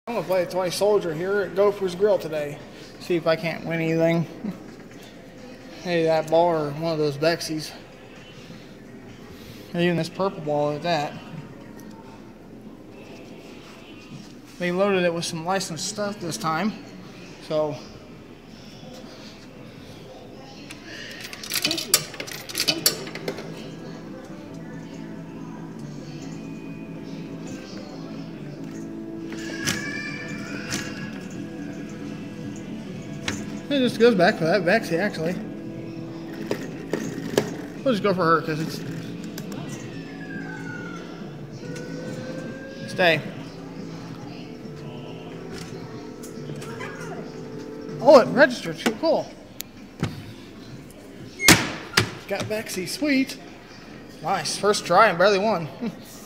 I'm gonna play a toy soldier here at Gopher's Grill today. See if I can't win anything. Hey, that ball or one of those Bexies. Even this purple ball at that. They loaded it with some licensed stuff this time, so. It just goes back for that Bexy, actually. We'll just go for her because it's. Stay. Oh, it registered. Cool. Got Bexy. Sweet. Nice. First try and barely won.